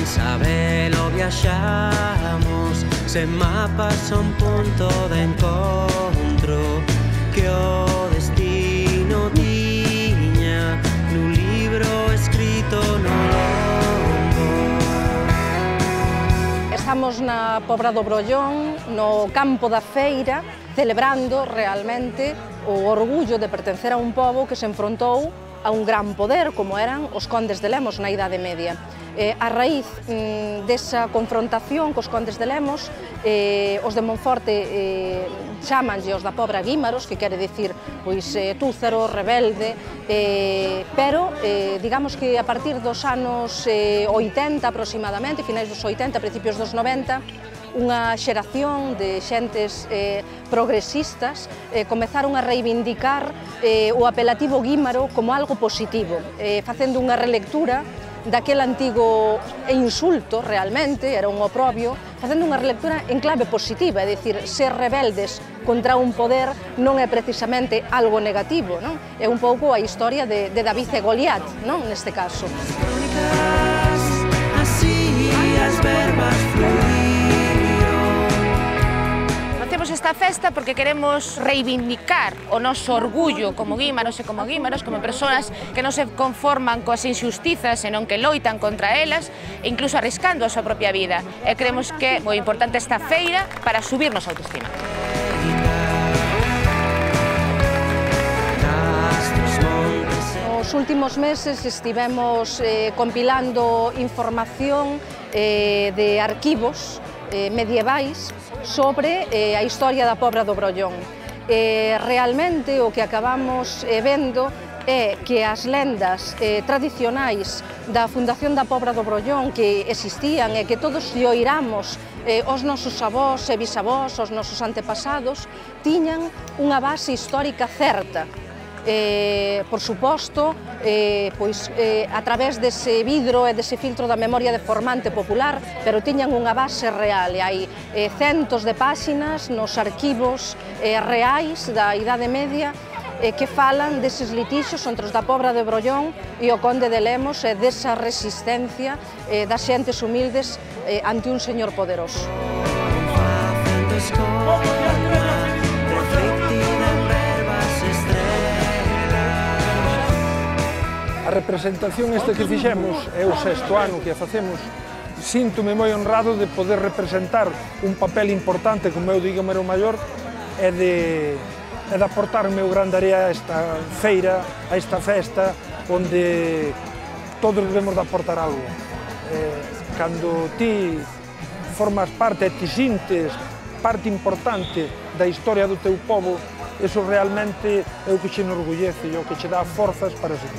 sabelo viaxamos, sen mapas son punto de encontro, que o destino tiña nun libro escrito no lombo. Estamos na Pobra do Brollón, no campo da feira, celebrando realmente o orgullo de pertencer a un pobo que se enfrontou a un gran poder, como eran os condes de Lemos na Idade Media. A raíz desa confrontación cos condes de Lemos, os de Monforte chamanlle os da Pobra Guímaros, que quere dicir túzaro, rebelde, pero digamos que a partir dos anos 80 aproximadamente, finais dos 80, principios dos 90, unha xeración de xentes progresistas comezaron a reivindicar o apelativo guímaro como algo positivo, facendo unha relectura daquel antigo insulto realmente, era un oprobio, facendo unha relectura en clave positiva, é dicir, ser rebeldes contra un poder non é precisamente algo negativo, non? É un pouco a historia de David e Goliat, non? Neste caso. Así as verbas fluíron. Facemos esta festa porque queremos reivindicar o noso orgullo como guímaros e como guímaros, como persoas que non se conforman coas injustizas, senón que loitan contra elas, e incluso arriscando a súa propia vida. E creemos que é moi importante esta feira para subirnos a autoestima. Nos últimos meses estivemos compilando información de arquivos medievais sobre a historia da Pobra do Brollón. Realmente o que acabamos vendo é que as lendas tradicionais da fundación da Pobra do Brollón que existían e que todos lle oiramos os nosos avós e bisavós, os nosos antepasados, tiñan unha base histórica certa. Por suposto, a través dese vidro e dese filtro da memoria deformante popular, pero tiñan unha base real, e hai centos de páxinas nos arquivos reais da Idade Media que falan deses litixos entre os da Pobra de Brollón e o conde de Lemos e desa resistencia das xentes humildes ante un señor poderoso. A representación que fixemos é o 6º ano que a facemos. Síntome moi honrado de poder representar un papel importante como eu digo mero maior e de aportar o meu grande área a esta feira, a esta festa, onde todos debemos de aportar algo. Cando ti formas parte e ti sintes parte importante da historia do teu povo, eso realmente é o que che enorgullece e o que che dá forzas para seguir.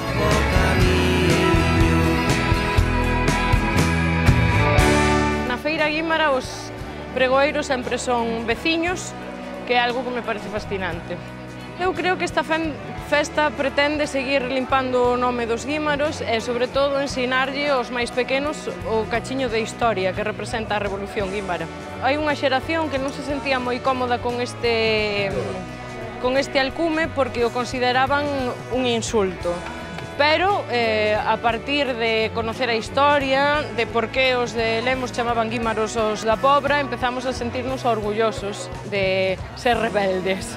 Na feira guímara os pregoeiros sempre son veciños, que é algo que me parece fascinante. Eu creo que esta festa pretende seguir limpando o nome dos guímaros e, sobre todo, ensinarlle aos máis pequenos o cachiño de historia que representa a Revolución Guímara. Hai unha xeración que non se sentía moi cómoda con este alcume porque o consideraban un insulto. Pero, a partir de conocer a historia, de por que os de Lemos chamaban guímaros os da Pobra, empezamos a sentirnos orgullosos de ser rebeldes.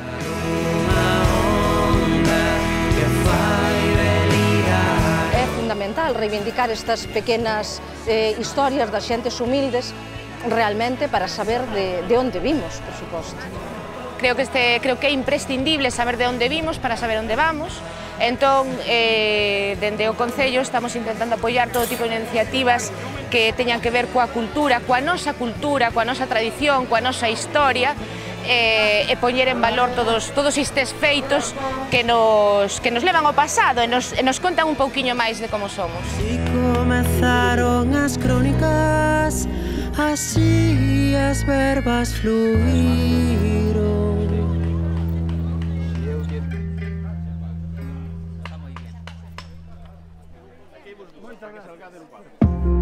É fundamental reivindicar estas pequenas historias das xentes humildes realmente para saber de onde vimos, por suposto. Creo que é imprescindible saber de onde vimos para saber onde vamos. Entón, dende o Concello estamos intentando apoiar todo tipo de iniciativas que teñan que ver coa cultura, coa nosa tradición, coa nosa historia, e poñer en valor todos estes feitos que nos levan ao pasado e nos contan un pouquiño máis de como somos. Así comezaron as crónicas, así as verbas fluíron. Moitas gracias.